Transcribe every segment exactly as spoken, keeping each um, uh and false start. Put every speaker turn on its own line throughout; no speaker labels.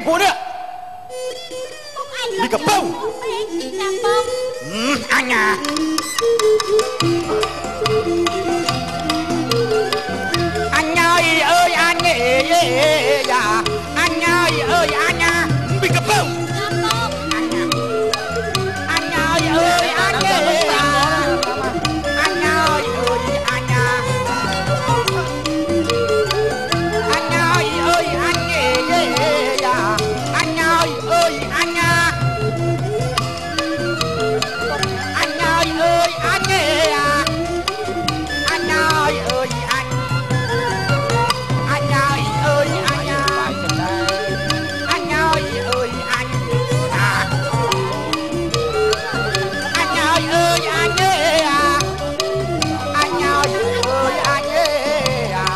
pua nè đi cặp bông anh à anh ơi ơi anh ơi dạ anh ơi ơi anh à bị cặp bông anh ơi ơi anh ơi anh ơi ơi anh à anh ơi ơi anh ơi dạ anh ơi ơi anh à anh ơi ơi anh ơi à anh ơi ơi anh anh ơi ơi anh à anh ơi ơi anh à anh ơi ơi anh ơi à anh ơi ơi anh ơi à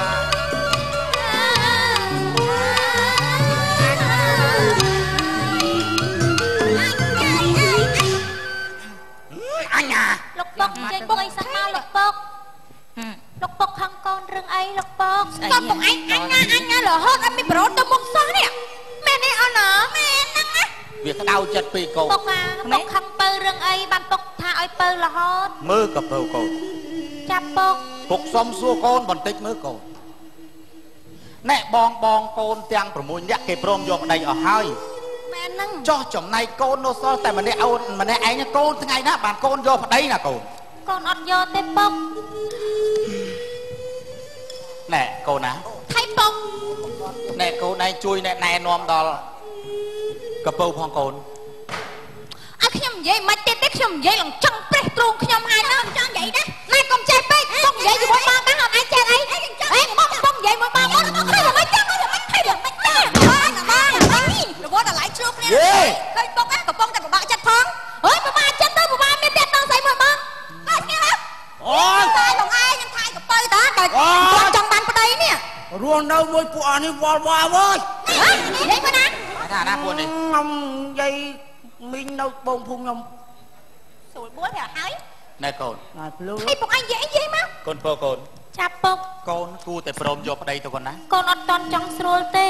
anh à
lục bốc chơi bốc sao mau lục bốc lục bốc thằng con rừng ấy lục bốc con bốc anh anh nha anh nha lỡ hết anh bị bro tôi bốc sao nè mẹ này ở nở mẹ năng á
việc đau chật bị cô
bốc à bốc thằng pơ rừng ấy ban bốc tha ơi pơ là hết
mơ cặp bầu cô
chắp bốc
phục xong xua conបន្តិចមើលកូនណែបងបងកូនទាំង6នាក់គេព្រមយកប្តីអស់ហើយ
ម៉ែហ្នឹង
ចោះចំណែកកូននៅសល់តែម្នាក់អូនម្នាក់ឯងកូនថ្ងៃណាបានកូនយកប្តីណាកូនក
ូនអត់យកទេបុក
ណែកូនណា
ថៃបុក
ណែកូនឯងជួយណែណែនាំដល់កពៅផងកូន
អើខ្ញុំនិយាយមិនទេទេខ្ញុំនិយាយឡើងចង់ប្រេះទ្រូងខ្ញុំហើយណាចង់និយាយណាណែកុំចេះពេកបុកនិយាយជាមួយបងតាអត់ឯងចេះអីអេបុកបុកនិយាយមួយបងអត់ឃើញមិនចាំមិនឃើញមិនចាបងបងអីរវល់តែឡៃជ្រូកគ្នាឃើញបុកកំពុងតែពិបាកចិត្តផងអើយពិបាកចិត្តទៅពិបាកមានតែដល់ស្អីមួយបងអត់គ្នាអត់អូយតែបងឯងខ្ញុំថាយកទៅតាតែគាត់ចង់បានប្តីនេះ
រស់នៅមួយពួកអស់នេះវល់វល់អើយ
និយាយមកណា
ថាណាពួកនេះ
ខ្ញុំនិយាយមីងនៅបងភូមិខ្ញុំ
ស្រួលបួលតែហើយ
ណែកូន
ណាភ្លឺ
អីពុកអញនិយាយនិយាយមក
កូនពើកូន
ចាប់ពុក
កូនគូតែព្រមយកប្តីទៅកូនណា
កូនអត់តន់ចង់ស្រួលទេ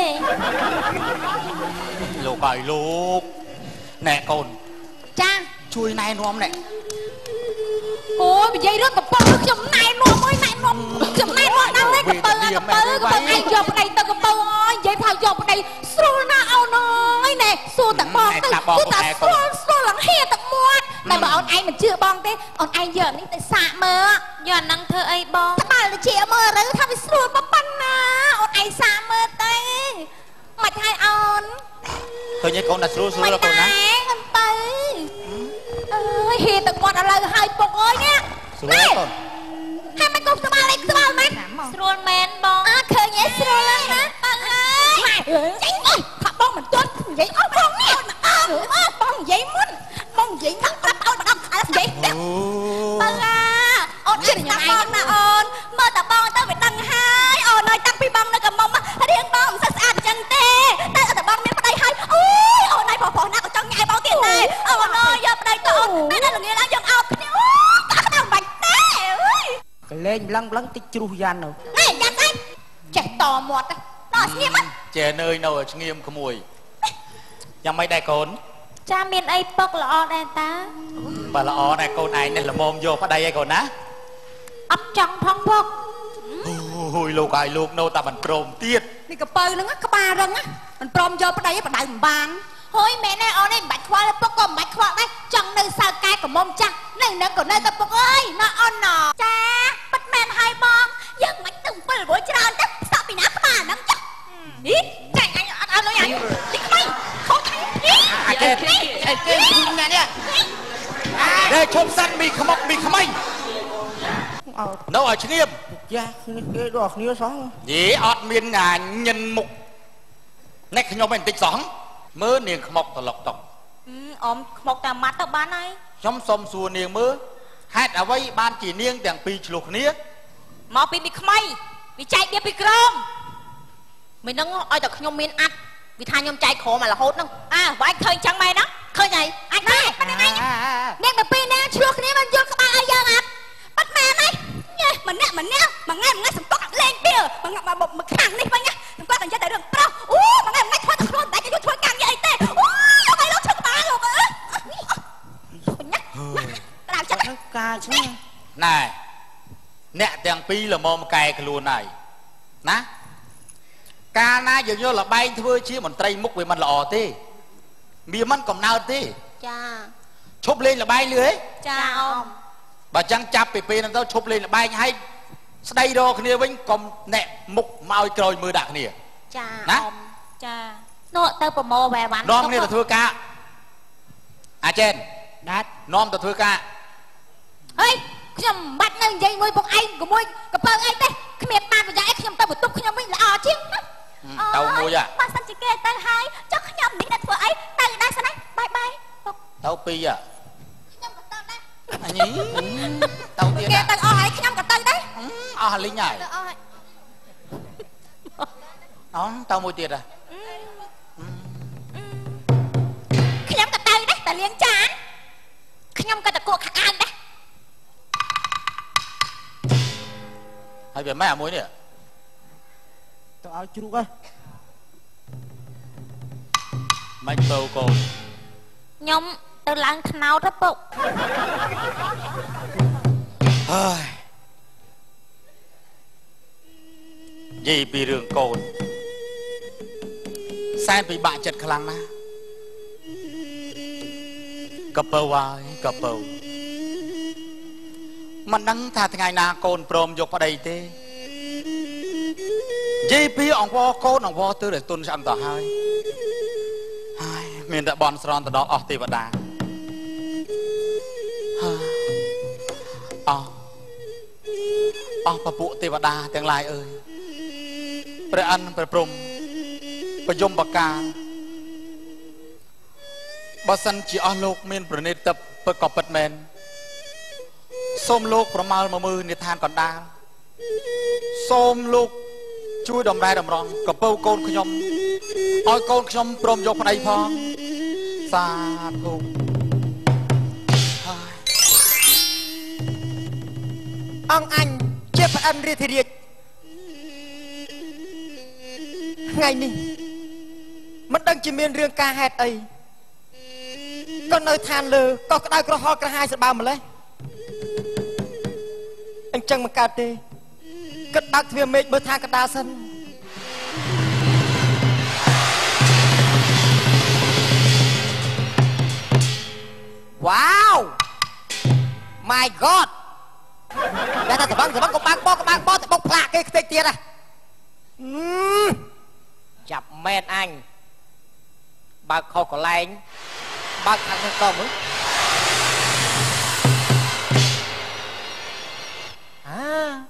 លោកហើយលោកណែកូន
ចា
ជួយណែនាំណែ
អូយនិយាយរឿងកំប៉ុងខ្ញុំណែនាំអើយណែនាំខ្ញុំណែនាំដល់ទេកំប៉ុងកំប៉ុងកំប៉ុងឯងយកប្តីទៅកំប៉ុងអើយនិយាយថាយកប្តីស្រួលណាស់អូនអើយណែសួរតែបងទៅគឺថាស្រួលស្រួលឡើងហៀតែមាត់តែបើអូនឯងមិនជឿបងទេអូនឯងយកនេះទៅសាកមើលយកអាហ្នឹងធ្វើអីបងតែបើជាមើលឬថាវាស្រួលប៉ុណ្ណាអូនឯងសាកមើលទៅមិនឲ្យអូន
ឃើញឯងកូនតែស្រួលស្រួលកូនណា
កំទៅអើយហៀតែមាត់ឥឡូវហើយពុកអើយនេះ
ស្រួលកូន
ហើយមិនគុំស្បាល់ឯងស្បាល់មែនស្រួលមែនបងអើឃើញឯងស្រួលហ្នឹងណាបងអើយចេញអើយថាបងមិនទាន់និយាយអស់បងនេះអើបងនិយាយមុនបងនិយាយថាប្រាប់អូនម្ដងខែនិយាយទៀតបងអាអូនជិះញ៉ាំបងណាអូនមើលតែបងទៅវាដឹងហើយអូនឲ្យតាំងពីបងនៅកមុំរៀងបងមិនស្អាតអញ្ចឹងទេតែតែបងមានប្តីហើយអូយអូនឲ្យប្រុសប្រុសណាក៏ចង់ញ៉ាំបងទៀតដែរអូនអើយយកប្តីទៅអូនតែដល់ល្ងាចឡើងយើងអោបគ្នាអូកាក់ដល់បាច់ទេអើយក
លេងប្លឹងប្លឹងតិចជ្រុះយ៉ាន់នៅ
នេះយ៉ាន់ស្អីចេះតមាត់ដល់ស្ងៀម
ចេះនើយនៅស្ងៀមក្មួយយ៉ាងម៉េចដែរកូន
ចាមានអីពុកល្អដែរតា
បើល្អដែរកូនឯងនេះល្មមយកប្តីឲ្យកូនណា
អត់ចង់ផងពុក
អូយលោកហើយលោកនៅតែមិនព្រមទៀត
នេះកពៅហ្នឹងក្បាលរឹងណាមិនព្រមយកប្តីឯងបដៅមិនបានហួយមែនទេអូនឯងមិនបាច់ខ្វល់ពុកក៏មិនបាច់ខ្វល់ដែរចង់នៅសើកែកមុំចាស់នៅនឹងក៏នៅតែពុកអើយណាអូនណចាពិតមែនហើយបងយើងមិនទៅអំពិលរយច្រើនទេស្ដាប់ពីណាក្បាលហ្នឹងចាស់នេះចាញ់អញអត់អត់លុយអញនេះខ្មៃខុសនេះ
អាគេអាគេជុំណានេះđây chôm săn mì khăm mọc mì khăm anh nấu ở Trương Nghiêm
dạ cái đọt nhiều sóng
dĩ ọt miên à nhân mục nét nhóm mình tích sóng mơ niềng khăm mọc tỏ lọc tỏng
ôm một tà mắt tao bán ấy
trong xóm xùa niềng mơ hát ở vây ban chỉ niêng đèn pi chluộc nia
mau pi bị khmay bị chạy đi pi crom mình đang ơi tao nhóm miên ăn vì thay nhóm chạy khổ mà là hốt đâu à và anh khơi chẳng mày đó khơi này anh này anh này nên mà pin nè chluộc nia mình vô các bạn ai giờ à bắt mẹ này mình nè mình nè mà nghe mà nghe sầm tóc lên bia mà mà mà mà khang đi bao nhá đừng qua thằng gia đại đường pro ú mà nghe mà nghe thôi thằng luôn đại cái
ទាំងពីរល្មមកែខ្លួនហើយណាកាលណាយើងយកលបែងធ្វើជាមន្ត្រីមុខវាមិនល្អទេវាមិនកំណើតទេ
ចា
ឈប់លេងលបែងលឿហ៎
ចាអ៊ំ
បើចឹងចាប់ពីពេលហ្នឹងទៅឈប់លេងលបែងហើយស្ដីរកគ្នាវិញកុំអ្នកមុខមកឲ្យក្រោយមើលដាក់គ្នា
ចាអ៊ំចានោះទៅប្រម៉ូវ៉ែវ៉ាន់
នាំគ្នាទៅធ្វើការអាចេន
ដាច់
នាំទៅធ្វើការ
អើយខ្ញុំបាច់នៅនិយាយមួយពួកឯងក៏មួយកពើអីទេគ្មានបានប្រយ័ត្នអីខ្ញុំទៅបន្ទប់ខ្ញុំវិញល្អជាង
ទៅមួយហ៎
បើសិនជាគេទៅហើយចុះខ្ញុំនេះដល់ធ្វើអីទៅដែរសិនណាបាយបាយ
ទៅពីហ៎
ខ្ញុំក៏ទៅដែរ
អញទៅទៀត
គេទៅអស់ហើយខ្ញុំក៏ទៅដែរ
អស់លីងហើយ
ទៅអស់ហើយ
អូទៅមួយទៀតហ៎
ខ្ញុំក៏ទៅដែរតែលៀងចានខ្ញុំក៏ទៅគក់ខាងដែរ
ហើយវាម៉ែអាមួយនេះ
ទៅឲ្យជ្រូកហ៎
មិនទៅកូន
ខ្ញុំទៅឡើងថ្នោតទៅពុក
ហើយនិយាយពីរឿងកូនសែនពិបាកចិត្តខ្លាំងណាស់កពើហើយកពើមិនដឹងថាថ្ងៃណាកូនព្រមយកប្តីទេនិយាយពីអង្វរកូនអង្វរទើរតែទុនឆ្អឹងទៅហើយហើយមានតែបនស្រន់ទៅដល់អស់ទេវតាអស់អស់ពពួកទេវតាទាំងឡាយអើយព្រះអិនព្រះព្រំប្រយមបកាបើសិនជាអស់លោកមានប្រណិតទឹកពិតក៏ពិតមែនសូមលោកប្រមាលមកមើលនិធានកណ្ដាលសូមលោកជួយដំណែតម្រង់កពើកូនខ្ញុំឲ្យកូនខ្ញុំព្រមយកប្តីផងសាធុ
អង្គអញជាប្អិនរាជធារាជថ្ងៃនេះមិនដឹងជាមានរឿងការហេតុអីក៏នៅឋានលើក៏ក្តៅក្រហល់ក្រហាយស្បើម្លេះអញ្ចឹងមិនកើតទេគិតបើកទ្វារមេឃមើលថាកណ្ដាលសិនវ៉ាវ my god តែតែបងបងក៏បាក់បោកក៏បាក់បោតែបុកផ្លាកគេខ្ទេចទៀតហ៎ចាប់មែនអញបើកខុសកន្លែងបើកខាងនេះក៏មើលអា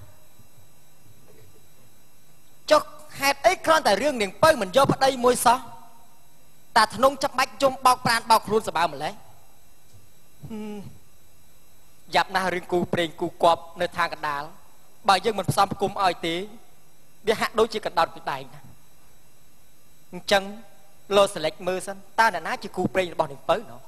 ចុះហេតុអីគ្រាន់តែរឿងនាងពៅមិនយកប្តីមួយសោះតាធ្នងចាប់បាច់ជុំបោកប្រានបោកខ្លួនសបើម្លេះយ៉ាប់ណាស់រឿងគូប្រេងគូគប់នៅខាងកណ្ដាលបើយើងមិនផ្សំផ្គុំឲ្យទេវាហាក់ដូចជាកណ្ដោតពីដៃណាអញ្ចឹងលោសិលិចមើលសិនតើអ្នកណាជាគូប្រេងរបស់នាងពៅណោះ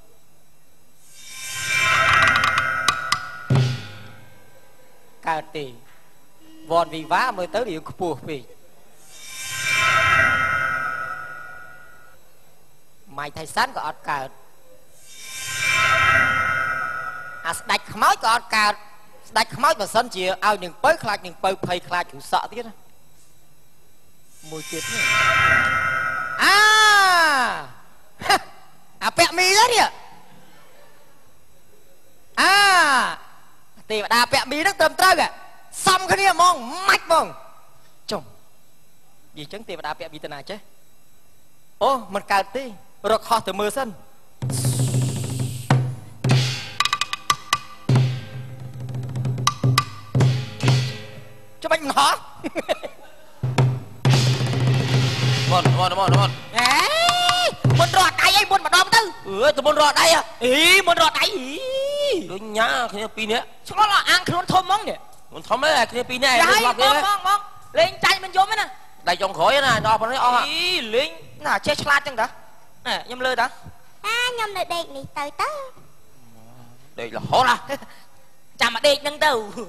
កើតទេវ៉នវីវ៉ាមើលទៅរៀងខ្ពស់ពេកម៉ៃថៃសាន់ក៏អត់កើតអាស្ដាច់ខ្មោចក៏អត់កើតស្ដាច់ខ្មោចបើសិនជាឲ្យនាងពៅខ្លាចនាងពៅភ័យខ្លាចគ្រូសក់ទៀតណាមួយទៀតនេះអាអាពាក់មីទៅនេះអាទេវតាពាក់មីហ្នឹងត្រឹមត្រូវសំគ្នាហ្មងម៉ាច់ហ្មងចុំនិយាយចឹងទេវតាពាក់មីទៅណាចេះអូមិនកើតទេរកខុសទៅមើលសិនចុះមិនហោះ
មុនមុនមុនមុន
អេមុនរត់ដៃអីមុនម្ដងទៅអឺទៅមុនរត់ដៃអីមុនរត់ដៃ
ដូចញ៉ាគ្នាពីរនាក់
ឆ្ងល់អាងខ្លួនធំហ្មងនេះ
មិនធំទេគ្នាពីរនាក់
លេងមកមកមកលេងចាញ់មិនយំទេណា
ដៃចុងក្រោយណាដល់ប៉ុណ្ណេះអស់
អីលេងណាចេះឆ្លាតចឹងតាណែខ្ញុំលើតា
អាខ្ញុំនៅដេកនេះទៅទៅ
ដេករហូតណា
ចាំមកដេកហ្នឹងទៅ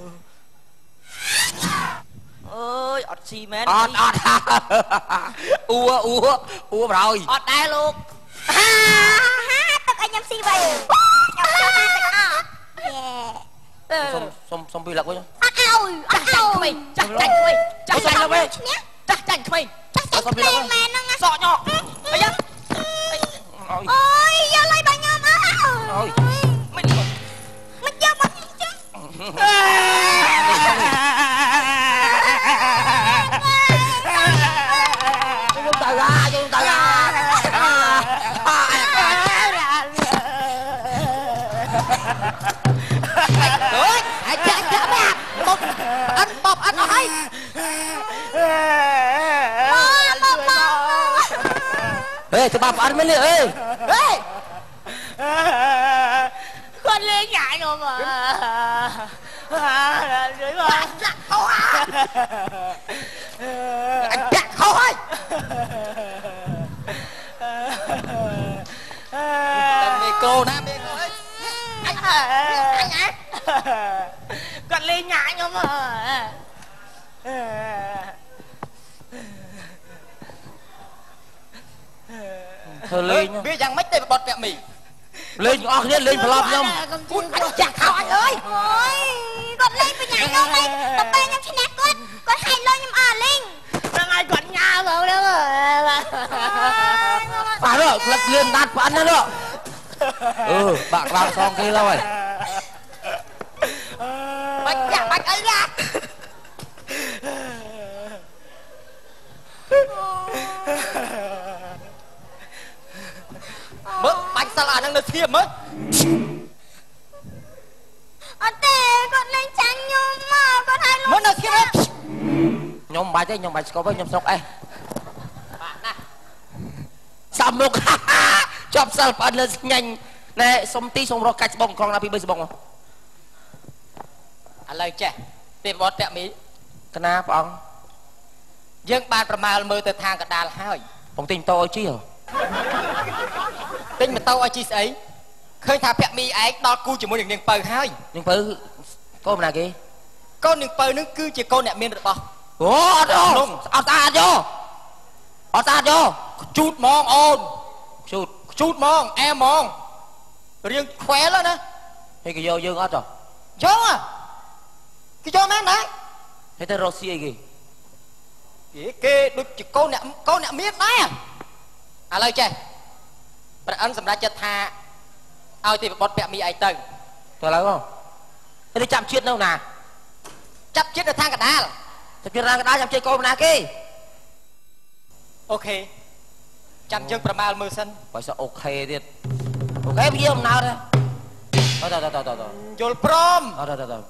អើយអត់ស៊ីមែន
អត់អត់អ៊ូអ៊ូអ៊ូប្រហើយ
អត់ដែរលោក
ហាហាទឹកឲ្យខ្ញុំស៊ីវិញខ្ញុំចូលបានទាំងអស់យេ
សុំសុំសុំពីលឹកវិញ
អត់ឲ្យចាស់ចាញ់ក្មេងចាស់ចាញ់ក្មេងចាស់ចាញ់ក្មេងចាស់ចាញ់ក្មេងចាស់ចាញ់ក្មេងមែនហ្នឹងសក់ញក់អីយ៉ាអូយយកលៃបាញ់ខ្ញុំអើអូយមិនមិនយកមកចឹងយើងទៅឡាយើងទៅឡាអើយអាចចាក់ចាក់បាប់មកអត់បបអត់អស់ហើយហេទៅបាប់អត់មែនទេអេហេគាត់លេងញ៉ាំខ្ញុំអើយមកចាក់ខោអញចាក់ខោហើយតែមីក្រូណាមីក្រូអីអញអញគាត់លេងញ៉ាំខ្ញុំអើធ្វើលេងវាយ៉ាងម៉េចទេបត់ពាក់មីលេងអស់គ្នាលេងប្រឡប់ខ្ញុំគូនចាក់ខោអញអើយអូយគាត់លេងបញ្ញាខ្ញុំឯងទៅពេលខ្ញុំឈ្នះគាត់គាត់ហែកលុយខ្ញុំអត់លេងហ្នឹងហើយគាត់ញ៉ាំមកហ្នឹងបាទនោះក្លឹកលឿនដាត់ប៉ាន់ណានោះអឺបាក់ក្បាលសងគេឡើយបាច់ចាក់បាច់អីណាមើលបាច់សិលអានឹងនៅធៀបមើលអត់ទេគាត់លេងចាញ់ខ្ញុំមកគាត់ឲ្យលុយមើលនៅធៀបខ្ញុំបាច់ទេខ្ញុំបាច់ស្គប់ទេខ្ញុំស្រុកអេបាក់ណាសាប់មុខជាប់សិលប៉ាន់លើស្ញាញ់ណែសុំទីសុំរកកាច់ស្បងក្រុងណាពីបីស្បងឥឡូវចេះពេលបត់តាក់មីកណាព្រះអង្គយើងបានប្រមាលមើលទៅທາງកដាលហើយបងទិញតោឲ្យជីហ៎ទិញម៉ូតូឲ្យជីស្អីឃើញថាភ័ក្រមីឯងដល់គូជាមួយនឹងនាងពៅហើយនាងពៅកូនណាគេកូននាងពៅនឹងគឺជាកូនអ្នកមានរបស់អូអត់អត់អត់ស្អាតយោអត់ស្អាតយោជូតហ្មងអូនជូតជូតហ្មងអែហ្មងរៀងខ្វែលណាហើយគេយកយើងអត់ហ៎យកហ៎គេយកមែនណាហើយទៅរកស៊ីអីគេគេគេដូចជាកូនអ្នកកូនអ្នកមានដែរឥឡូវចេះព្រះអិនសម្រាប់ចិត្តថាឲ្យទីបុតពាក់មីឯងទៅទៅឡើយហ៎ទៅចាប់ជាតិនៅណាចាប់ជាតិនៅທາງកដាលចាប់ជាតិខាងកដាលចាប់ជាតិកូនណាគេអូខេចាំយើងប្រមាលមើលសិនបើសិនអូខេទៀតអូខេវាអំណោតទៅទៅទៅទៅយល់ព្រមទៅទៅទៅ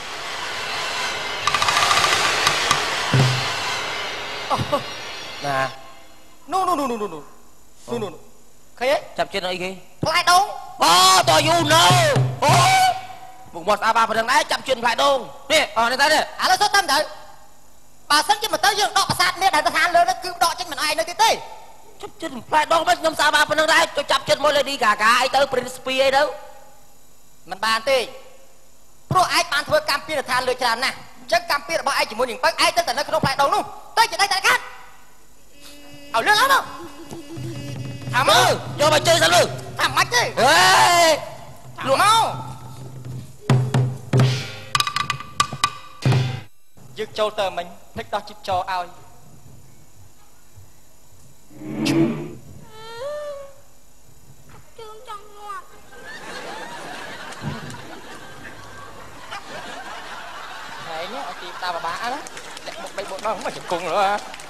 ណានោះនោះនោះនោះនោះនោះនោះឃើញទេចាប់ចិត្តអីគេផ្លែដូងអូតយូណូអូមុខមាត់ស្អាតបានប៉ុណ្្នឹងដែរចាប់ចិត្តផ្លែដូងនេះអស់នេះទៅនេះឥឡូវទៅតាមទៅបើសិនជាមកទៅយើងដកប្រាសាទនេះដែលទៅខាងលើនោះគឺដកចេញមិនអាយនៅទៀតទេចាប់ចិត្តផ្លែដូងមិនខ្ញុំស្អាតបានប៉ុណ្្នឹងដែរទៅចាប់ចិត្តមកលេឌីកាកាអីទៅ Prince Pi អីទៅមិនបានទេព្រោះឯងបានធ្វើកម្មពីរដ្ឋាភិបាលលើច្រើនណាស់អញ្ចឹងកម្មពីរបស់ឯងជាមួយនឹងបើឯងទៅតែនៅក្នុងផ្លែដូងនោះទៅជាដៃតែកាត់ឲ្យលឿនអត់មកថាមើលយកមកជើងសិនលើថាមិនទេហេលក់មកយើងចូលទៅមិញភ្លេចដោះជីបចោឲ្យជើងចង់ងាប់ហើយនេះឲ្យទីតាបបាក់ណាលាក់មុខបីមុខដល់មកជង្គង់លើ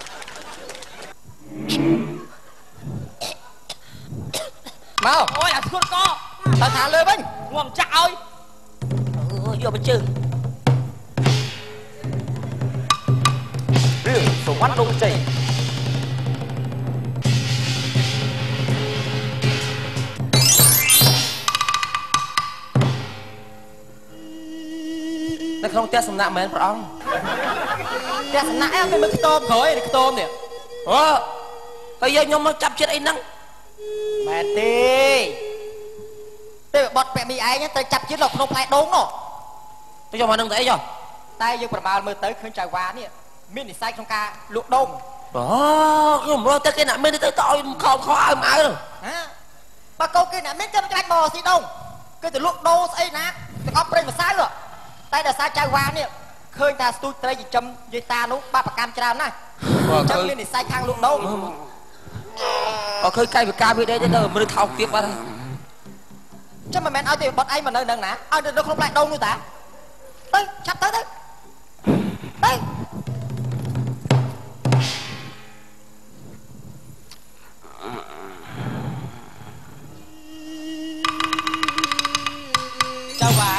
មកអូយអាស្គត់កទៅថាលើវិញងំចាក់ឲ្យអឺយកមកជើងរឿងសុវណ្ណដងជ័យនៅក្នុងផ្ទះសំណាក់មែនព្រះអង្គផ្ទះសំណាក់អែមានមើលខ្ទមក្រោយនេះខ្ទមនេះអូហើយយើងខ្ញុំមកចាប់ចិត្តអីហ្នឹងមែនទេពេលបត់ពាក់មីឯងទៅចាប់ជាតិនៅក្នុងផ្លែដូងនោះទៅយកមកនឹងទៅអីចុះតែយើងប្រមាលមើលទៅឃើញចៅវ៉ានេះមាននិស្ស័យក្នុងការលក់ដូងអូខ្ញុំមើលទៅគេអ្នកមានទៅទៅឲ្យខោខោអើមអើហ៎បើកូនគេអ្នកមានគេមិនខ្លាចមកស៊ីដូងគេទៅលក់ដូងស្អីណាទាំងអស់ប្រេងម្សៅតែដោយសារចៅវ៉ានេះ
ឃើញថាស្ទូចត្រីចិញ្ចឹមយាយតានោះបាបកម្មច្រើនណាស់ចឹងមាននិស័យខាងលក់ដូង
បើឃើញកាយវិការវាដែរទៅមនុស្សថោកទៀតបាត់ហើយ
ចឹងមិនមែនឲ្យទេបត់ឯងមកនៅនឹងណាឲ្យនៅក្នុងផ្លែដូងនោះតាទៅឆាប់ទៅទៅទៅចៅវ៉ា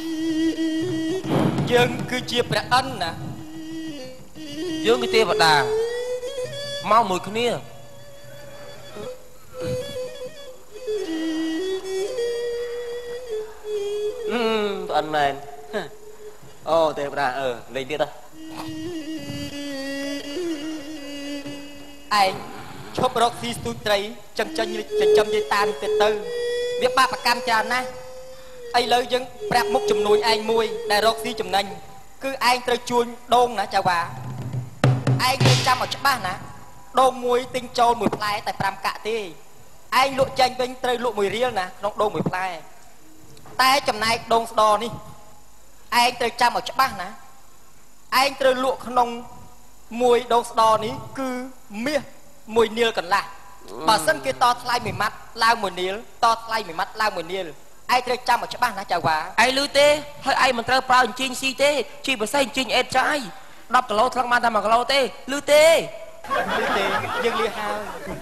យើងគឺជាព្រះអិនណា
យើងគឺទេវតាមកមួយគ្នាអឺអិនមែនអូទេវតាអឺលេងទៀតហ៎
ឯងឈប់រកស៊ីស្ទូចត្រីចិញ្ចឹមចិញ្ចឹមយាយតានេះទៅទៅវាបាបកម្មច្រើនណាស់ឥឡូវយើងប្រាប់មុខចំនួនឯងមួយដែលរកស៊ីចំណេញគឺឯងត្រូវជួញដូងណាចៅវ៉ាឯងត្រូវចាំឲ្យច្បាស់ណាដូងមួយទិញចូលមួយផ្លែតែប្រាំកាក់ទេឯងលក់ចេញវិញត្រូវលក់មួយរៀលណាក្នុងដូងមួយផ្លែតែចំណែកដូងស្ដនេះឯងត្រូវចាំឲ្យច្បាស់ណាឯងត្រូវលក់ក្នុងមួយដូងស្ដនេះគឺមាសមួយនាលកន្លះបើសិនគេតថ្លៃមួយម៉ាត់ឡើងមួយនាលតថ្លៃមួយម៉ាត់ឡើងមួយនាលឯងត្រូវចាំឲ្យច្បាស់ណាចៅវ៉ា
ឯងលឺទេហើយឯងមិនត្រូវប្រើអញ្ជិញស៊ីទេជីបសេះអញ្ជិញអេតចាយដប់គីឡូថ្លឹងបានតែមួយគីឡូទេលឺទេ
លឺទេយើងលាហើយ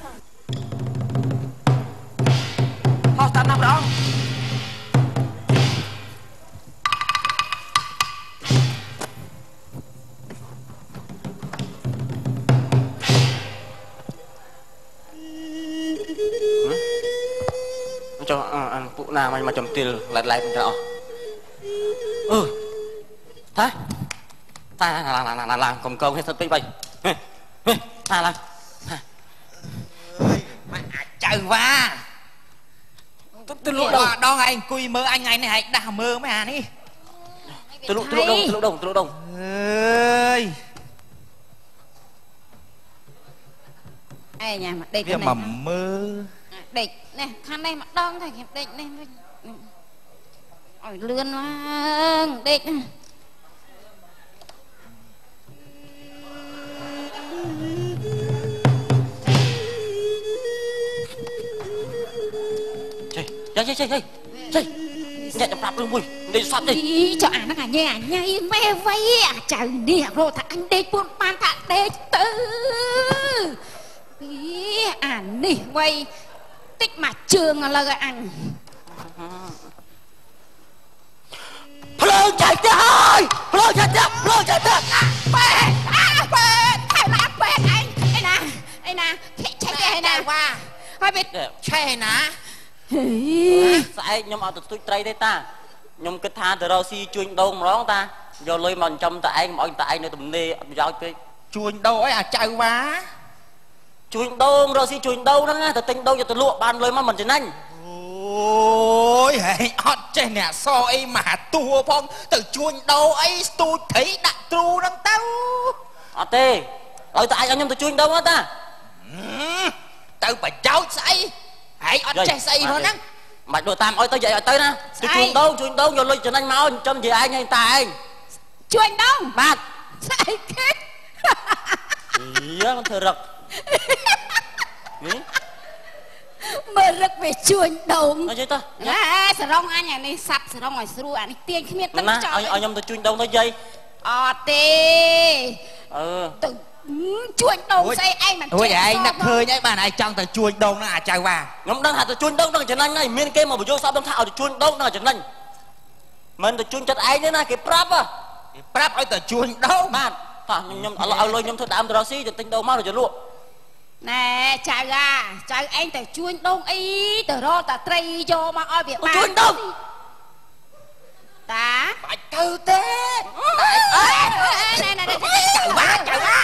ហោះតាមណាម្ដងចុះអានពួកណាមកចំទាលឡែកឡែកទៅអស់អឺតាតាឡាឡាឡាកុំកងហេតុពេកបីតាឡា
អើយមកអាចចៅវ៉ាទៅលក់ដងដងឯងអង្គុយមើលអញថ្ងៃនេះឯងដាស់មើលមិនអានេះ
ទៅលក់ទៅលក់ដងទៅលក់ដងទៅលក់ដង
អើយ
អេញ៉ាំដេក
វាមកមើល
ដេកនេះខាងនេះម្ដងតែខ្ញុំដេកនេះឲ្យលឿនមកដេក
ចេះចេះចេះចេះចេះអ្នកจะប្រាប់រឿងមួយដេកសត់ទេ
ចុះអាហ្នឹងអាញ៉ៃអាញ៉ៃម៉ែវៃអាចៅនេះរកថាអញដេកពួនបានថាដេកទៅពីអានេះវៃតិចមកជើងឥឡូវឲ្យអញ
ភ្លើងចែកទៅហើយភ្លើងចែកទៅភ្លើងចែកទៅ
បែអាបែថៃឡាបែអញឯណាឯណាឆេះឆេះឯណា
វ៉ា
ហើយវា
ឆេះណា
ស្អែកខ្ញុំអត់ទៅស្ទូចត្រីទេតាខ្ញុំគិតថាទៅរកស៊ីជួញដូងម្ដងតាយកលុយមកចិញ្ចឹមតែឯងមកឲ្យតែឯងនៅទំនេរអត់ប្រយោជន៍ពេក
ជួញដូងអីអាចៅវ៉ា
ជួញដូងរកស៊ីជួញដូងហ្នឹងណាទៅទិញដូងយកទៅលក់បានលុយមកមិនចំណេញ
អូយហែងអត់ចេះអ្នកសអីមហាតួផងទៅជួញដូងអីស្ទូចត្រីដាក់ទ្រូហ្នឹងទៅ
អត់ទេឲ្យតែឯងឲ្យខ្ញុំទៅជួញដូងតា
ទៅប្រយោជន៍ស្អីហែងអត់ចេះស្អីហ្នឹង
មិនដូចតាមឲ្យទៅយាយឲ្យទៅណាទៅជួញដូងជួញដូងយកលុយចំណេញមកចិញ្ចឹមជាឯងហើយតាឯង
ជួញដូង
បាទ
ស្អីគេ
យាមិនធ្វើរឹក
មើលរឹកវាជួញដូង
អីទៅ
ណាសរងអញអានេះសាប់សរងឲ្យស្រួលអានេះទាញគ្មានទឹក
ចោលឲ្យខ្ញុំទៅជួញដូងទៅយាយ
អត់ទេ
អឺ
ទៅជួញដូងស្អីឯងមិន
អូយឯងនឹកឃើញអីបានឯងចង់ទៅជួញដូងហ្នឹងអាចៅវ៉ា
ខ្ញុំដឹងថាទៅជួញដូងនឹងចំណេញហើយមានគេមកបញ្យល់សពដឹងថាឲ្យទៅជួញដូងនឹងចំណេញមិនទៅជួញចិត្តឯងទេណាគេប្រាប់
គេប្រាប់ឲ្យទៅជួញដូង
បាទតោះខ្ញុំឲ្យលុយខ្ញុំធ្វើដើមទៅរកស៊ីទៅទិញដូងមកទៅលក់
ណែចៅអាចៅឯងទៅជួញដូងអីទៅរកតាត្រីយកមកឲ្យវាបាន
ជួញដូង
តា
បាច់ទៅទេ
ណែណែណែចៅ
វ៉ាចៅវ៉ា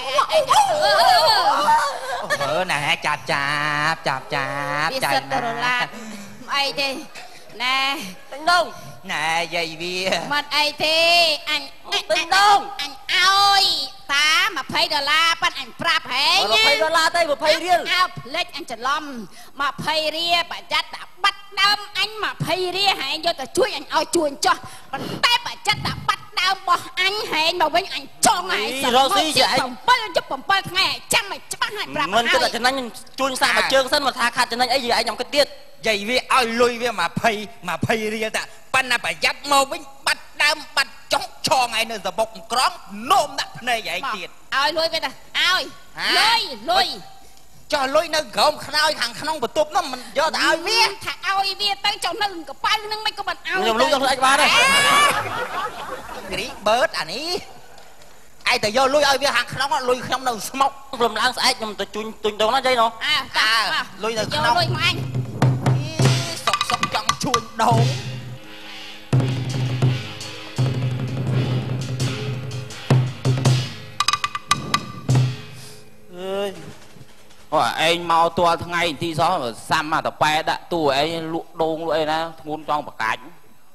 អឺណែចាប់ចាប់ចាប់ចាប់
ចៅណារឡាអីទេណែ
ទិញដូង
ណែយាយវា
មិនអីទេអញ
ទិញដូង
អញឲ្យតា20ដុល្លារប៉ិនអញប្រាប់ហេ
20ដុល្លារទេ20រៀល
អើផ្លេចអញច្រឡំ20រៀលបច្ចិតបាត់ដើមអញ20រៀលហែងយកទៅជួយអញឲ្យជួយចោះប៉ុន្តែបច្ចិតបាត់ដដើមបោះអញហែងមកវិញអញចង់ហើយរកស៊ីជាឯងbảyជប់bảyថ្ងៃចាំឲ្យច្បាស់ហើយប្រាប់មិនគិតតែចំណេញជួញសាក់មួយជើងសិនមកថាខាត់ចំណេញអីយើងឯងខ្ញុំគិតទៀត
យាយវាឲ្យលុយវា20 20រៀលតាប៉ុន្តែប្រយ័ត្នមកវិញបាត់ដើមបាត់ចុងឆងឯនៅសបុកក្រំនោមដាក់ភ្នែកឯងទៀត
ឲ្យលុយវាតាឲ្យលុយលុយ
ចុះលុយនៅក្រោមខ្នើយខាងក្នុងបន្ទប់នោះមិនយកទៅឲ្យវា
ថាឲ្យវាទៅចុះនៅកប៉ៅនឹងមិនក៏មិនឲ្យ
ខ្ញុំលុយយកខ្លួនឯងបានទេ
គ្រីបឺតអានេះឯងទៅយកលុយឲ្យវាខាងក្នុងលុយខ្ញុំនៅស្មុក
ព្រមឡើងស្អែកខ្ញុំទៅជុញទុញដងណាយាយណោះ
អើតា
លុយនៅក្នុង
លុយមកអញ
សុកសុកចង់ជួញដង
អើយអូឯងមកទាល់ថ្ងៃទីសោះសាំមកតប៉ែដាក់ទូឯងលក់ដូងលក់អីណាធ្ងន់ចង់ប្រកាច់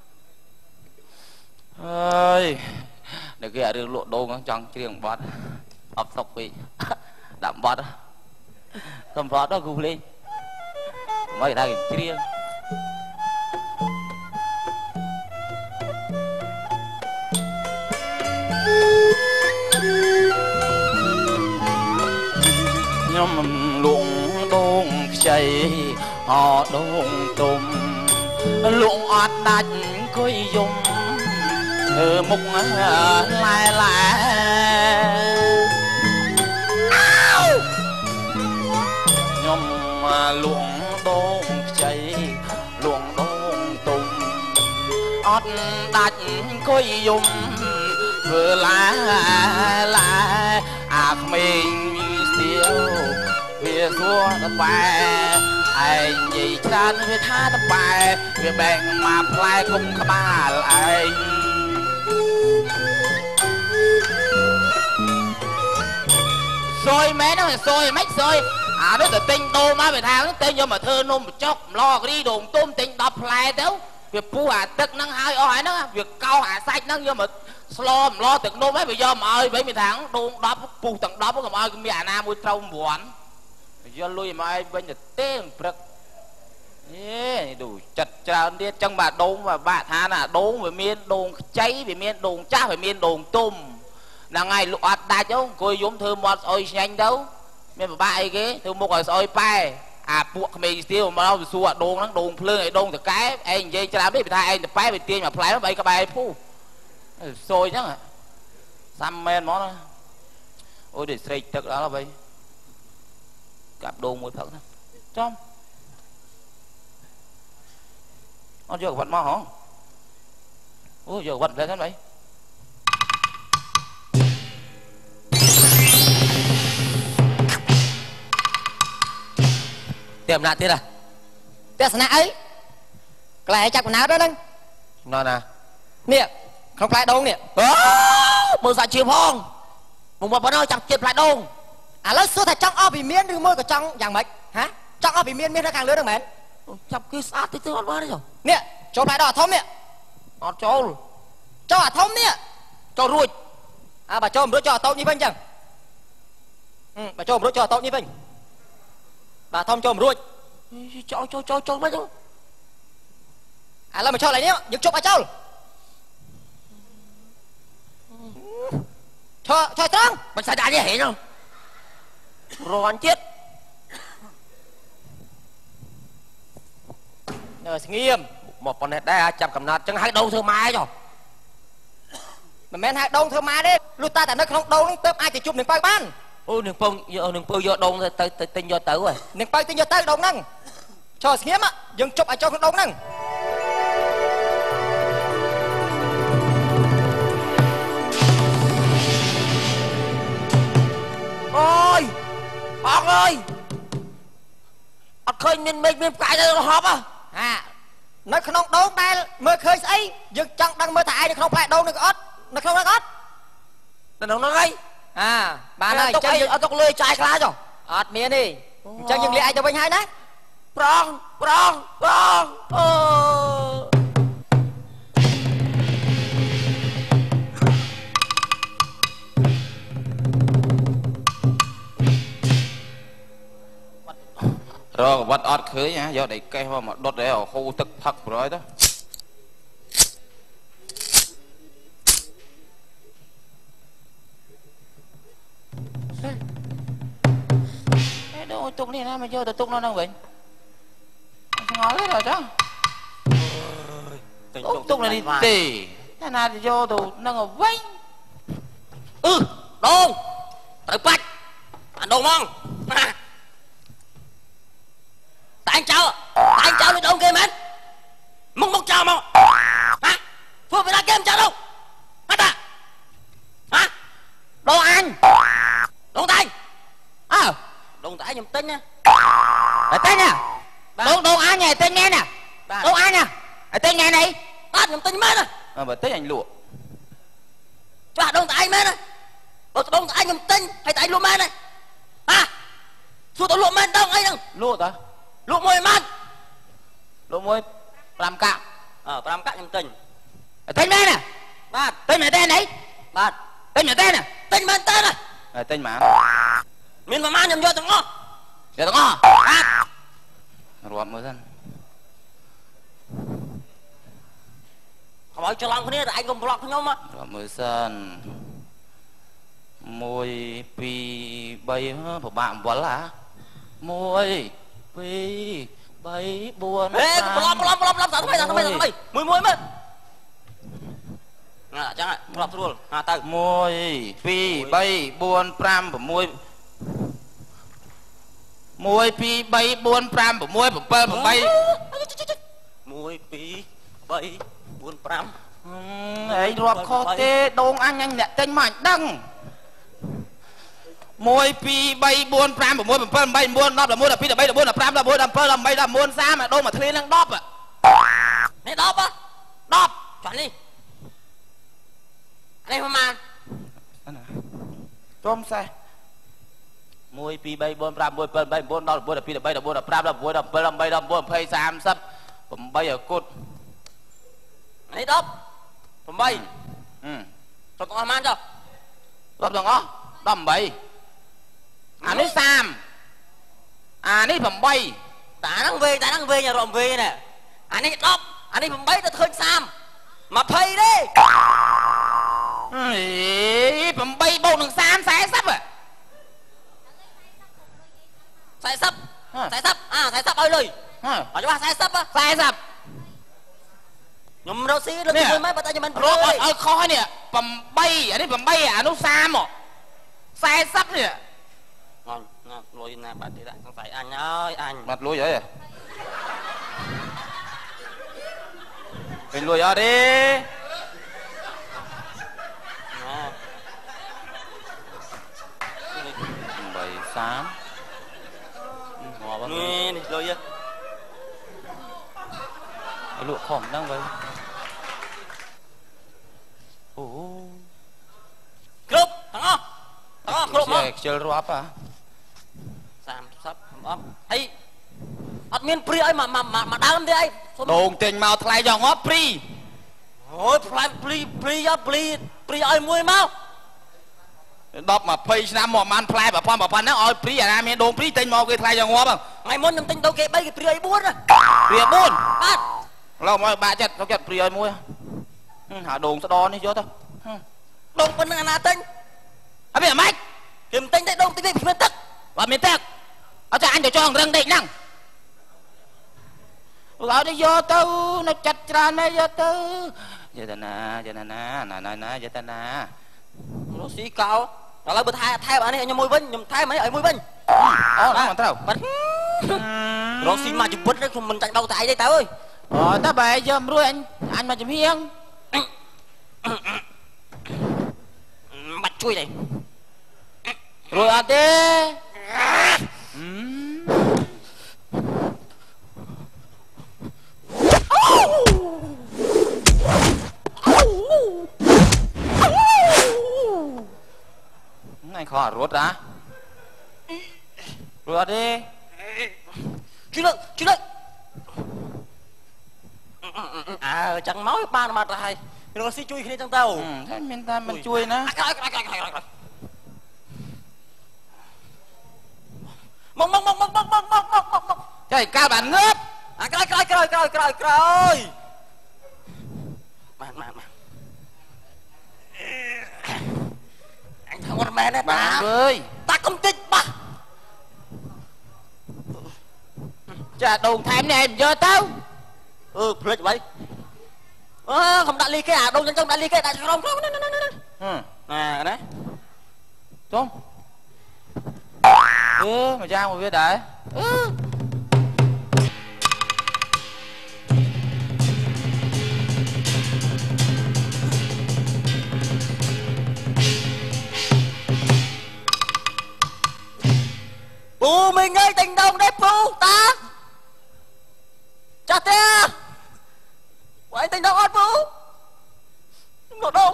អើយនៅគេអារឿងលក់ដូងចង់ច្រៀងបត់អបសុកពេកដាក់បត់កំបត់ដល់គូភ្លេងមកដល់គេច្រៀងខ្ញុំលក់ដូងខ្ចីអដូងទុំលក់អត់ដាច់អង្គុយយំធ្វើមុខឡែឡែខ្ញុំលក់ដូងខ្ចីលក់ដូងទុំអត់ដាច់អង្គុយយំធ្វើឡែឡែអាក្មេងស្ទៀវវាសួរតបែឯងនិយាយច្រើនវាថាតបែវាបែកមកផ្លែគុំក្បាលឯងសយមែនហ្នឹងសយមិនសយអានេះទៅទិញដូរមកវាថាទិញយកមកធ្វើនំបញ្ចុកម្លគ្រីដូងទុំទិញដប់ផ្លែទៅវាពុះអាទឹកហ្នឹងហើយអស់ហើយហ្នឹងវាកោសអាសាច់ហ្នឹងយកមកស្លម្លទឹកនំហើយវាយកមកឲ្យវិញវាថាដូងដប់ពុះទាំងដប់កុំឲ្យមានអាណាមួយត្រូវមន់យកលុយមកឲ្យវិញទៅទេព្រឹកអេดูចិត្តច្រើនទៀតចឹងបាទដូងបាក់ថាណាដូងវាមានដូងខ្ចីវាមានដូងចាស់វាមានដូងទុំហ្នឹងហើយលក់អត់ដាច់ទៅអង្គុយយំធ្វើមាត់ស្អុយឆ្ងាញ់ទៅមានពិបាកអីគេធ្វើមុខឲ្យស្អុយប៉ែអាពួកក្មេងស្ទៀវមកវាសួរដូងហ្នឹងដូងភ្លើងឲ្យដូងតកែឯងនិយាយច្រើននេះវាថាឯងតប៉ែវាទាញមកផ្លែមកបីក្បែរពុះសយចឹងសាំមែនហ្មងណាអូយដូចស្រេកទឹកដល់ហើយកាប់ដូងមួយផឹកណាចំអត់យកវត្តមកហ៎អូយកវត្តផ្លែហ្នឹងបីទៀមណាទៀតហ៎
ទស្សនៈអីកន្លែងចាប់កំណើតហ្នឹង
ណ៎ណា
នេះក្នុងផ្លែដូងនេះ
អូមើលសាច់ជាផងមកមកប៉ុណ្ណោះចាប់ជាតិផ្លែដូង
ឥឡូវសួរថាចង់អស់ពីមានឬមួយក៏ចង់យ៉ាងម៉េចហ៎ចង់អស់ពីមានមាននៅខាងលើហ្នឹងមែន
ចាប់គេស្អាតតិចទៅអត់បានទេ
នេះចូលផ្លែដូងអាធំនេះ
អត់ចូល
ចូលអាធំនេះ
ចូលរួច
អើបើចូលមិនរួចចូលអាតូចនេះវិញចឹងអឺបើចូលមិនរួចចូលអាតូចនេះវិញបាទធំចូលមិនរួច
ចូលចូលចូលចូលមិនចឹង
ឥឡូវមកចូលឡើយនេះយើងជប់ឲ្យចូលឈរឈរត្រង់
មិនសាច់អាចទេហេនោះរាន់ទៀត
នៅស្ងៀម
មកប៉ុណ្ណេះដែរចាប់កំណត់ចឹងហៅដូងធ្វើម៉ែចុះ
មិនមែនហៅដូងធ្វើម៉ែទេលុះតាតែនៅក្នុងដូងហ្នឹងទើបអាចទៅជប់នឹងបើបាន
អូនឹងពងយកនឹងពើយកដូងទៅទៅទិញយកទៅហ៎
នឹងបើទិញយកទៅដូងហ្នឹងឈរស្ងៀមយើងជប់ឲ្យចូលក្នុងដូងហ្នឹង
អូយអងអើយអត់ឃើញមានមេឃមានផ្កាយទៅរហប់ហ៎
ហានៅក្នុងដូងដែលមើលឃើញស្អីយើងចង់ដឹងមើលថាឯងនៅក្នុងផ្លែដូងនឹងក៏អត់នៅក្នុងហ្នឹងអត់
នៅក្នុងហ្នឹងហើយ
អាបានហើយ
អញ្ចឹងយើងអត់ទុកលុយចាយខ្លាចហ៎
អត់មានទេអញ្ចឹងយើងលាឯងទៅវិញហើយណា
ប្រងប្រងប្រងអូរកវត្តអត់ឃើញយកដៃកេះមកដុតឲ្យហូរទឹកផឹកប្រយទៅ
Đâu tục này mà vô tục nó đâu vậy ngó hết rồi chứ tục tục này đi tỉ thế nào thì vô tụ nó ngồi vây
ừ đồn tới bạch anh đồn mong tại anh cháu tại anh cháu đi đâu kia mến mong mong chào mong hả vừa phải ra game cháu đâu hả ta hả đồ anh đồn tay
à
đồn tay nhầm tính nha
là tên nè đồ đồ ai nhỉ tên nghe nè đồ ai nè tên nghe này
bát nhầm tính mến à
ờ mà tên anh lụa
cho đồn tay mến này đồn tay nhầm tính hay tại lụa mến này hả xua tôi lụa mến đâu anh đừng
lụa ta
lụa môi mến
lụa môi làm cạo
ờ làm cạo nhầm tính
tên nghe nè
bát
tên mẹ tên đấy
bát
tên mẹ tên nè
tính mến tên này
à, tên mà
miền mà man nhầm vô thằng ngó
giờ tao ngó
bát
ruột mới dân
họ bảo cho lòng cái này là anh cùng block với nhau mà
ruột mới dân môi pi bay của bạn vẫn là môi pi bay buồn
ê block block block block sao mày sao mày sao mày mùi mùi mày nè chẳng hạn block luôn à tay
môi pi bay buồn pram của môi môi pi bay buồn pram của môi của pơ của bay
mùi pi bay buồn pram
ấy ruột kho tê đông anh anh nè tên mạnh đăng môi pi bay buồn pram của môi của pơ bay buồn đop là môi là pi là bay là buồn là pram là môi là pơ là bay là buồn xa mà đâu mà thề đang đop à
này đop á đop chuẩn đi anh em mà
tôm sai môi pi bay buồn pram môi pơ bay buồn đop là môi là pi là bay là buồn là pram là môi là pơ là bay là buồn phây sam sấpผมbay ở cột
này đopผมbay
ừ
cho con man cho
đop đừng ó đop bay anh ấy sam anh ấyผมbay
ta đang về ta đang về nhà rộm về nè anh ấy đop anh ấyผมbay ta thôi sam mà phây đi
ผมbay bầu đừng sam sai sắp à
sai sắp sai sắp à sai sắp ơi lời ở chỗ ba sai sắp á
sai sắp
nhầm đâu xí đâu tôi mấy bà ta cho mình
รถเออคอเนี่ยผมใบอันนี้ผมใบอ่ะนุซามอ่ะใส่ซับเนี่ย
ngon ngon lùi nè bà thì lại không phải anh ơi anh
mặt lùi vậy mình lùi ở đi bảy tám
nghe đi lùi vậy
lụa khỏm đang vậy ồ
cướp thằng ó thằng ó cướp mà
chơi rap à
sam sắp ấm hay admin pri ấy mà mà mà mà đau lắm đi ấy
đồn tình màu thay cho ngóp pri
ôi pri pri pri á pri pri ấy mui mau
đọc mà pay năm một man play bà phong bà phong nó ơi pri à mẹ đồn pri tình màu cái thay cho ngóp không
ngày muốn nhầm tinh đâu kệ bay cái pri ấy buồn à
pri buồn
bát
lâu mà bà chặt nó chặt pri ấy mua hả đồn sao đo đi cho tao
đồn bên là nào tinh
à bây giờ mày
kiếm tinh đấy đồn tinh về miền Tây
và miền Tây ở cho anh cho cho răng định năng rồi đi vô tư nó chặt ra mấy vô tư giờ ta na giờ ta na na na na giờ ta na
nó xí cao rồi lại bữa thay thay bạn này nhầm môi vinh nhầm thay mấy ở môi vinh
ờ nó mà tao
bật rồi xí mà chụp vinh đấy mình chạy đâu tại đây tao ơi
ờ ta bày giờ rồi anh anh mà chụp hiên
mặt chui này
rồi à thế này khó rốt ra rồi đi
chui lên chui lên à chẳng máu ba mà lại rồi xí chui khi trong tàu
ừ thế mình ta mình chui nữa
mong mong mong mong mong mong mong mong mong mong
trời cao bản ngớp
à cái cái cái cái cái cái mà mà mà anh thằng con mẹ nè ta
ơi
ta không tin ba
chả đồn thèm nè giờ tao
ừ plek vậy à, không đặt ly cái à đâu nhân trong đặt ly cái đặt không không
ừ
nè đấy
Trông ừ mà cha một biết đấy
ừ. Bố mình ơi tình đồng đấy bố ta chặt thế quay tình đồng ớt bố nó đông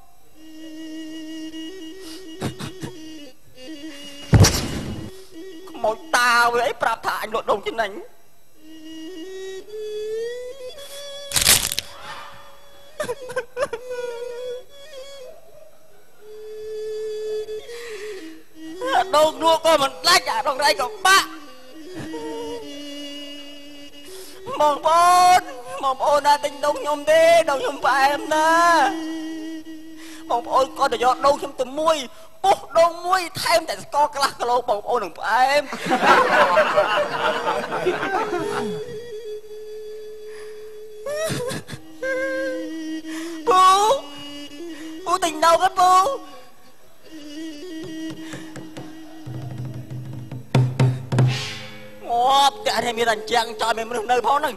một tao với ấy prap thả anh lộn đồng trên ảnh đâu nuôi con mình lách à đồng đây của ba mong bốn mong bốn là tình đông nhom đi đông nhom phải em nè mong bốn con để giọt đâu nhom từ muôi bố đâu muôi thêm tại co cái lắc lô mong bốn đừng phải em bố bố tình đâu hết bố ngọt cái này mình đánh chàng cho mình mình nơi phó này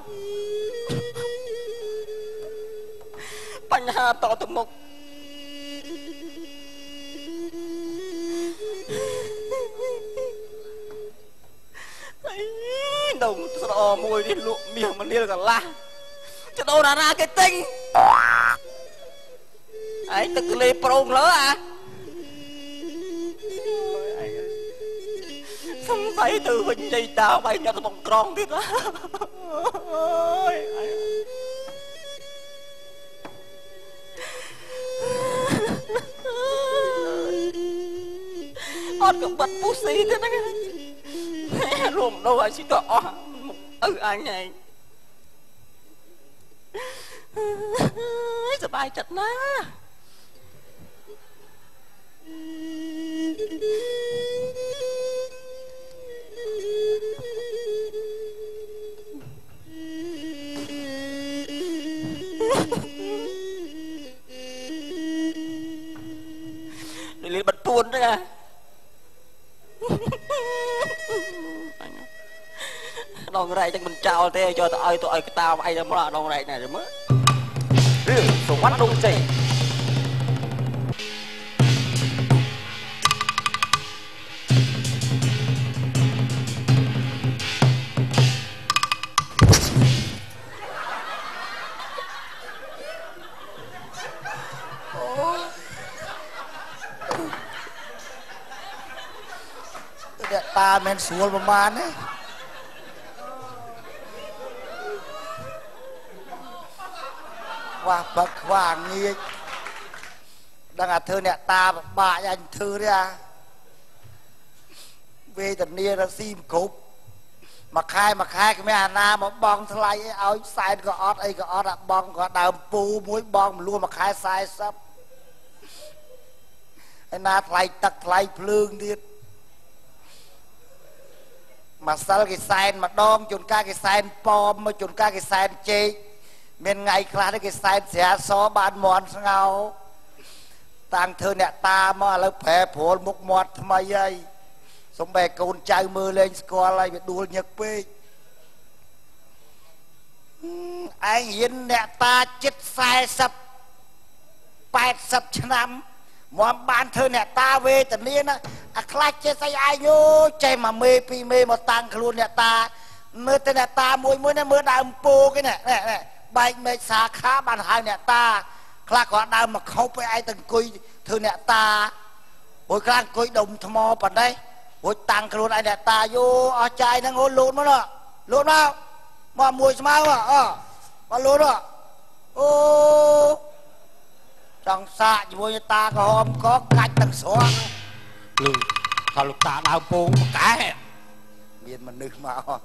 bánh hà to từ một đồng sọ môi đi lụa miệng mà đi cả la chứ đâu là ra cái tinh ấy tự lê prong lỡ à không thấy từ hình dây tao bay nhặt bằng con tiếp á ớt cũng bật pussy thế đó rùm đâu ai xin tỏ ừ anh nàyสบายจัดนะเลยบัดปูนด้วยไงดองไรจังมันเจ้าเต้cho tụi ai tụi ai cái tao ai ra mà dongไรnày rồi mới
เรื่องสมวัติดงใจตาแมนสวนประมาณนี้ว่าบักว่างี้ดังอาเธอเนี่ยตาบ่ายันเธอเนี่ยเวทีนี้เราซีมกุบมาคายมาคายก็ไม่อานามาบองทลายเอาสายก็ออดไอ้ก็ออดอะบองก็ดาวปูมวยบองมันรัวมาคายสายซับไอ้นาทลายตักทลายเพลิงดิมาซัลกิไซน์มาดองจนกากิไซน์ปอมมาจนกากิไซน์เจเมนไงคลาดกิไซน์เสียซอบานมอนเงาต่างเธอเนี่ยตามาแล้วแผลผลมุกมอดทำไมยัยสมบัติกูนใจมือเล่นสกออะไรไปดูเงียบไปไอ้ยินเนี่ยตาจิตสายสับแปดสับชนะมอมบานเธอเนี่ยตาเวแต่นี้นะอะคลาดเจสายอายุใจมาเมปีเมมาตังครูเนี่ยตาเมื่อแต่เนี่ยตามวยมวยเนี่ยเมื่อดาวปูกันเนี่ยเนี่ยใบเมสาขาบานหายเนี่ยตาคลาดก่อนดาวมาเข้าไปไอ้ตังกุยเธอเนี่ยตาโอ้ยกลางกุยดมทมอปันได้โอ้ยตังครูไอ้เนี่ยตาอยู่เอาใจนั่งโง่ลุ้นมั้งเนาะลุ้นมั้งมามวยสมาว่ะอ๋อมาลุ้นอ่ะโอ้จังสะอยู่บนตาก็หอมก็กัดตั้งสองลืมถ้าลูกตาดาวปูมาแก่เมียนมันนึกมาอ๋อ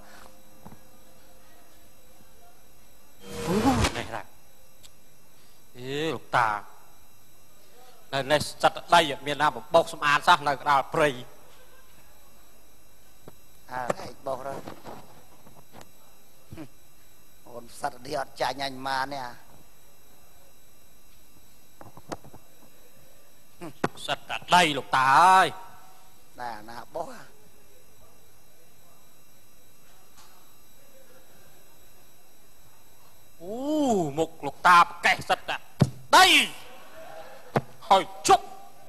นี่แหละเอ๊ะลูกตา
Nơi này sạch đây miền Nam một bốc xâm án sắc nơi đào prey.
À cái bốc rồi. Ôn sạch đi ọt chạy nhanh mà nè.
Sạch ở đây Lục Tà ơi.
Nè nè bốc à.
Ú một Lục Tà kẻ sạch à. Đây. Hồi chúc.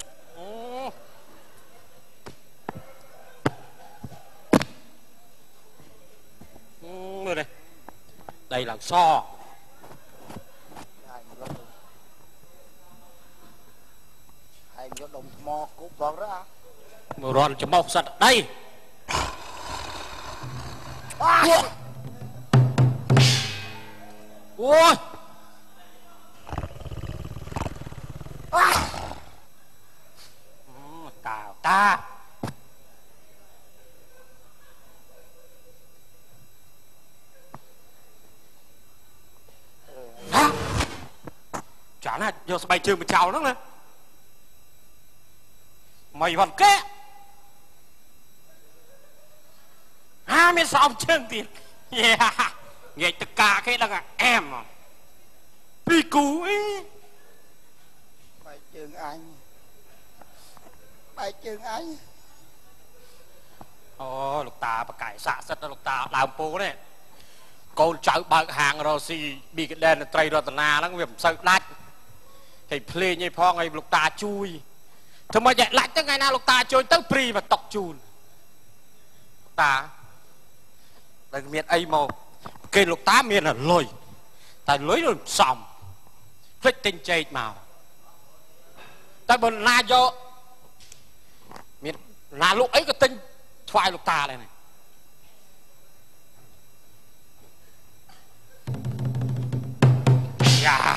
Đây đây. Đây là so.
Hai vô đồng mò cút bọc ra.
Một ròn cho mọc sạch đây.
À.
Ôi.
À.
Cào ta. Hả? Chả là giờ bay trường mà chào nó nè. Mày vẫn kẽ. À mình sao chân tiền. Yeah. Nghe tất cả cái là em à. Bi cú ấy.
Bài trường anh. Bài trường anh.
Ồ Lục Tà bà cải xạ sất đó Lục Tà làm bố này. Cô cháu bạc hàng rồi xì bị cái đèn trầy rồi tà nà nó việc sợ đách. Thì play như phong ấy Lục Tà chui. Thôi mà dạy lạnh tới ngày nào Lục Tà chui tới pri và tọc chùn. Lục Tà. Đây miền ấy màu. Cái Lục Tà miền là lôi. Tại lưới rồi xong. Thích tinh chết màu. Tại bọn na do. Miền là lúc ấy có tinh thoại Lục Tà này này. Dạ.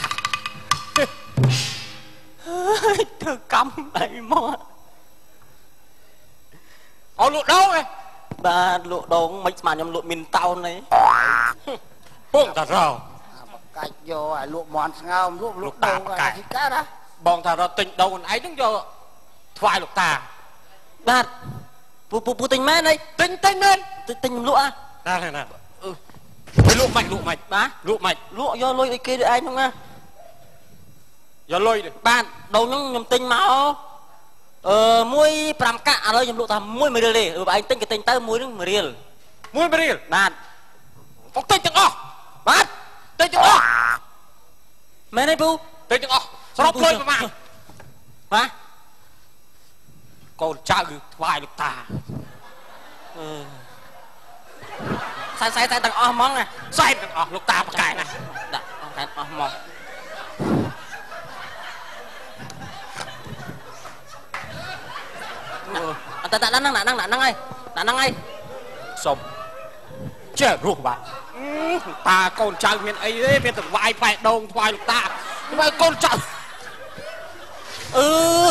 Thưa cắm đây mà. Ồ lụa đâu này?
Ba lụa đâu mấy mà nhầm lụa miền tàu này.
Bông thật rồi.
Cách vô ai lụa mòn ngao lụa lụa
Lục Tà
đâu
bà
là
cải.
gì cả đó.
Bọn thật rồi tình đâu còn ấy đứng vô thoại Lục Tà.
Ba Pù pù pù tình mến đây.
Tinh tinh lên.
Tình tình lụa à?
Đây này này. Ừ. Lụa mạch lụa mạch.
Ba
Lụa mạch.
lụa do lôi cái kia được anh không à?
Do lôi đi.
Ba đầu nhung nhầm tinh máu. Ờ muối pram cạ rồi nhầm lụa ta muối mười đi. Ừ anh tinh cái tinh tới muối nó mười riel.
Muối mười riel.
Ba
Phóng tinh từng ổ.
ba
Tinh từng ổ.
mẹ này pù.
Tinh từng ổ. Sao nó lôi mà mà.
Ba
Con trai thoại Lục Tà.
Ừ. Sai sai sai tầng o mong nè.
Sai từng ổ Lục Tà bà cải này.
Đã cái o mong. À, ta ta đang năng năng năng năng ai năng năng ai
Xong. Chết ruột bạn. Ta con trai miền ấy đấy. Miền từng vai phải đông thoại Lục Tà. Nhưng mà con trai.
Ừ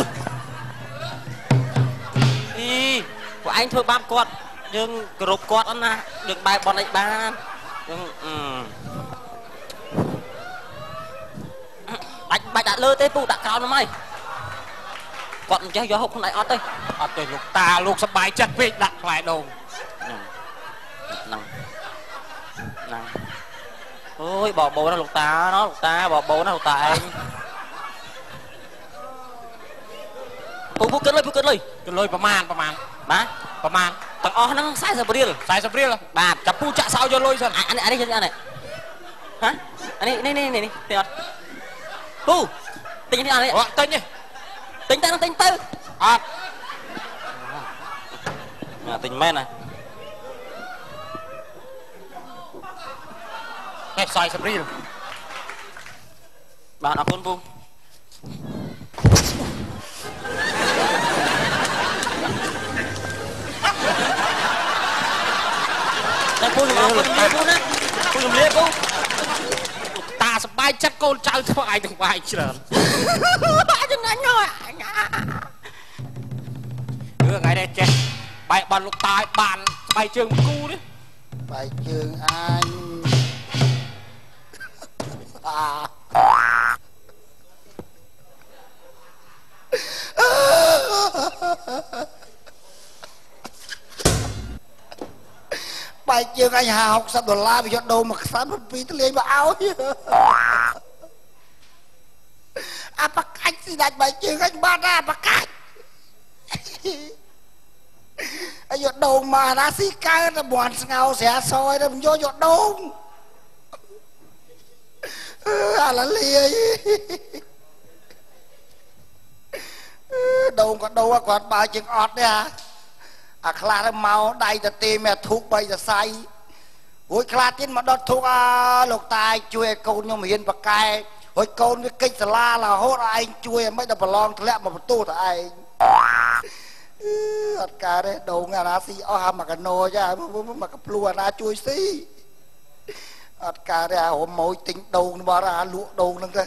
đi của anh thôi bám quạt nhưng group quạt anh à được bài bọn anh ban nhưng ừ. Đánh bài đã lơ tế phụ đã cao lắm mày quạt chứ gió hộp không lại ót đây
À tôi Lục Tà Lục sắp bài chất vị đặt lại đông.
Năng Năng ôi bỏ bố nó Lục Tà nó Lục Tà bỏ bố nó Lục Tà anh Phu phu kết lời phu kết lời
Cái lôiประมาณประมาณ
Má
ประมาณ
tầng o nó sai rồi riêng
Sai sắp riêng là
Ba
Chả phu chạ sao cho lôi sân.
anh anh đây anh này hả anh này này này này tiền phu tính thế nào đấy
Ủa tên nhỉ.
tính tay nó tính tư
À
à, tính men này
Nghe sai sắp riêng.
bạn nào phun phu đây phu đừng phu đừng phu nè phu đừng liệt phu
Ta sắp bài chất con trai thôi ai từng bài chứ.
đừng anh rồi
Đưa ngày đây chết. Bài bọn Lục Tà bạn bài trường cu đấy.
Bài trường anh. À. បាយជើងអញហាhốcដុល្លារវាយកដូរមកខ្សាត់ពីទលេងមកឲ្យអាបកាច់ស៊ីដាច់បាយជើងអញបាត់អាបកាច់អាយកដូងមកណាស៊ីកើតតែមន់ស្ងោស្រាសយទៅយកយកដូងអាឡាលីដូងក៏ដូងគាត់បើជើងអត់ទេអាអាខ្លះទៅមកដៃទៅទេមកធូបបីសរសៃរួចខ្លះទៀតមកដុតធូបអាលោកតាជួយឲ្យកូនខ្ញុំរៀនបកែរួចកូនវាកិច្ចសាលារហូតឯងជួយឲ្យមិនដល់ប្រឡងធ្លាក់មកបន្ទោសតែឯងអត់ការទេដូងអាណាស៊ីអស់អាមកកណោចាមកកភ្លូអាណាជួយស៊ីអត់ការទេអារមម៉ួយទិញដូងរបស់អាលក់ដូងហ្នឹងទៅ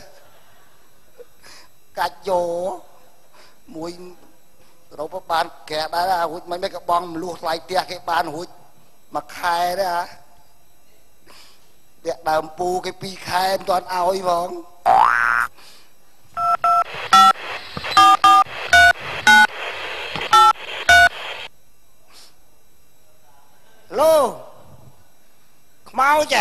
កាច់យកមួយរកបានក្រែដែររួចមិនមិនក៏បងមលុះថ្លៃផ្ទះគេបានរួចមួយខែដែរអាវាដើមពូគេពីរខែមិនទាន់ឲ្យផងឡូខ្មៅចា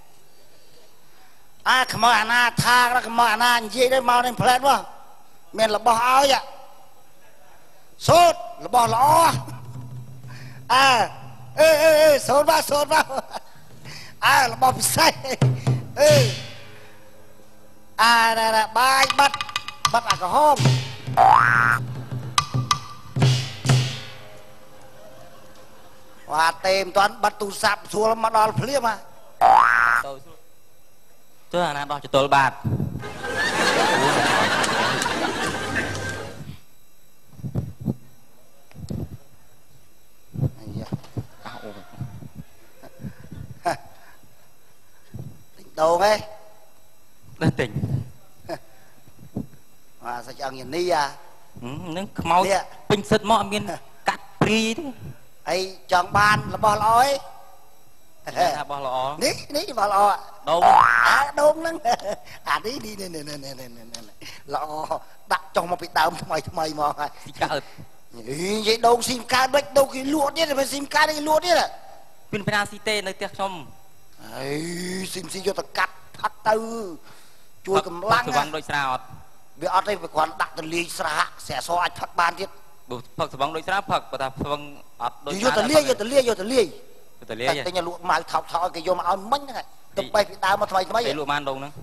អាខ្មៅអាណាថាខ្មៅអាណានិយាយទៅមកនឹងផ្លែតមកមានរបស់ឲ្យសូត្ររបស់ល្អអើអឺអឺសូត្រមកសូត្រមកអើរបស់ពិសេសអឺអារ៉ាបាយបាត់បាត់អាក្រហមវ៉ាទេមិនទាន់បាត់ទូរស័ព្ទស្រួលមកដល់ភ្លាមហ่ะទៅទៅអាណាដោះចតុលបាទដូងឯងនេះទិញអាសាច់អង្គនេះអានឹងខ្មោចពេញសិតមកអត់មានកាត់ព្រីទេអីចង់បានរបស់ល្អឯងរបស់ល្អនេះនេះរបស់ល្អដូងអាដូងហ្នឹងអានេះនេះនេះនេះល្អដាក់ចុះមកពីដើមថ្មីថ្មីមកហើយស៊ីកើតនិយាយដូងស៊ីមកើតដូចដូងគេលក់ទៀតមិនស៊ីមកើតគេលក់ទៀតពីប្រាស៊ីទេនៅផ្ទះខ្ញុំអីស៊ីមស៊ីយកទៅកាត់ផឹកទៅជួយកម្លាំងស្វឹងដូចស្រាអត់វាអត់ទេវាគ្រាន់ដាក់ទៅលាយស្រាស្រាសអាចផឹកបានទៀតផឹកស្វឹងដូចស្រាផឹកបើថាស្វឹងអត់ដូចយកទៅលាយយកទៅលាយយកទៅលាយយកទៅលាយតែញលក់ម៉ៅថោកថោកគេយកមកឲ្យមិញហ្នឹងទៅបែកពីដើមមកថ្មីថ្មីគេលក់បានដងហ្នឹង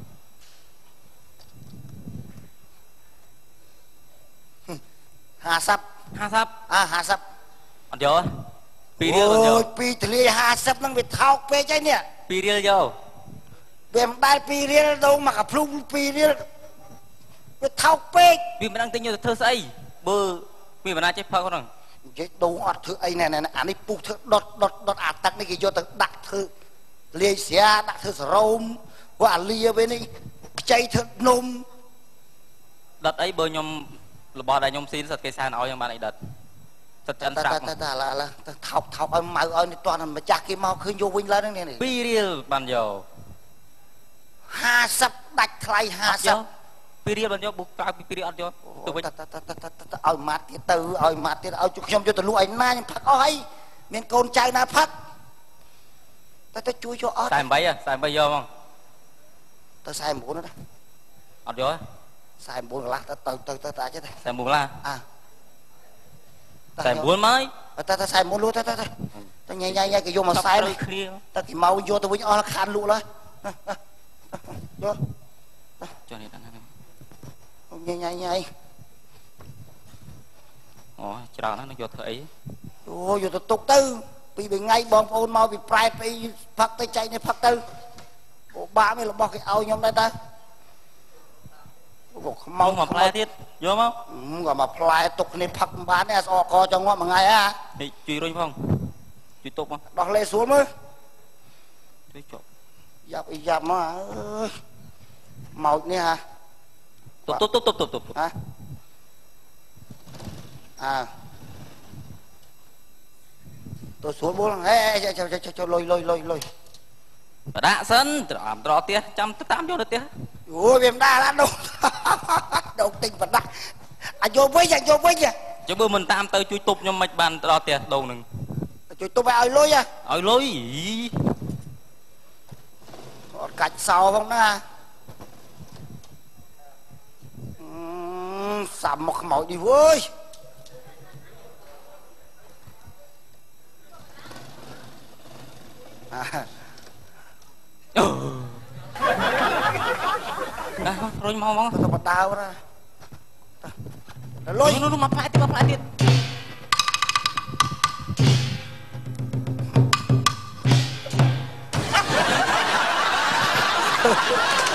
ห้าสิบ ห้าสิบអាห้าสิบអត់យកពីរៀលអត់យកអូយពីទលាយห้าสิบហ្នឹងវាថោកពេកហើយនេះពីរៀលយកវាមិនដែលពីរៀលដងមកកាភ្លុំពីរៀលវាថោកពេកវាមិនដឹងទិញយកទៅធ្វើស្អីបើវាមិនណាចេះផឹកហ្នឹងនិយាយដងអត់ធ្វើអីណែអានេះពុះធ្វើដុតដុតដុតអាទឹកនេះគេយកទៅដាក់ធ្វើលាយស្រាដាក់ធ្វើសរោមព្រោះអាលាវានេះខ្ចីធ្វើនំដុតអីបើខ្ញុំរបស់ដែលខ្ញុំស៊ីសិតគេសែនឲ្យខ្ញុំបានអីដុតសិតចិនស្រាប់តែតែឡាឡាថោកថោកឲ្យម៉ៅឲ្យនេះតោះម្ចាស់គេមកឃើញយកវិញឡើងហ្នឹងនេះពីរៀលបានយកห้าสิบដាច់ថ្លៃห้าสิบពីរៀលបានយកបុកក្រៅពីរៀលអត់យកទៅវិញឲ្យម៉ាត់ទៀតទៅឲ្យម៉ាត់ទៀតឲ្យខ្ញុំយកទៅលក់ឯណាខ្ញុំផឹកអស់ហើយមានកូនចៅណាផឹកតែទៅជួយយកអត់តែtámហ៎តែtámយកហ្មងទៅสี่สิบ九ណាអត់យកสี่สิบ九កន្លះទៅទៅទៅទៅអាចទេสี่สิบ九កន្លះអើสี่สิบ九មកតែតែสี่สิบ九លក់ទៅទៅទៅញ៉ៃញ៉ៃគេយកមកខ្សែទៅគេមកយកទៅវិញអស់ខានលក់ឡើយយកចុះនេះដល់ណាញ៉ៃញ៉ៃញ៉ៃអូច្រើនណាស់នឹងយកធ្វើអីអូយកទៅទុកទៅពីរថ្ងៃបងប្អូនមកពីប្រែតពីផឹកទៅចែកនេះផឹកទៅអូបាក់នេះរបស់គេឲ្យខ្ញុំដែរតើអូខ្មៅមកផ្លែទៀតយកមកក៏មកផ្លែទុកគ្នាផឹកមិនបានទេស្អកកចង់ងាប់មួយថ្ងៃហ่าនេះជួយរុញផងជួយទុកមកដោះលេស្រួលមើលជួយចុះយ៉ាប់អីយ៉ាប់មកអើយម៉ោចនេះហ่าទុបទុបទុបទុបទុបហ៎អើទៅស្រួលបួលហេចូលចូលចូលលុយលុយលុយលុយបដាក់សិនត្រអមត្រផ្ទះចាំទៅតាមយកទៅផ្ទះអូយវាមិនដាក់ឡាដូងដូងទិញបដាក់អាយកវិញអាយកវិញចុះបើមិនតាមទៅជួយទប់ខ្ញុំមិនបានត្រផ្ទះដូងនឹងជួយទុំឲ្យលុយហ៎
ឲ្យលុយ
អត់កាច់សោផងណាសាប់មកខ្មោចនេះវើយ
អូណារុញមកមក
ទៅបដាវណាលុយ
នោះមកផ្លែទៀតមកផ្លែទៀត
Ha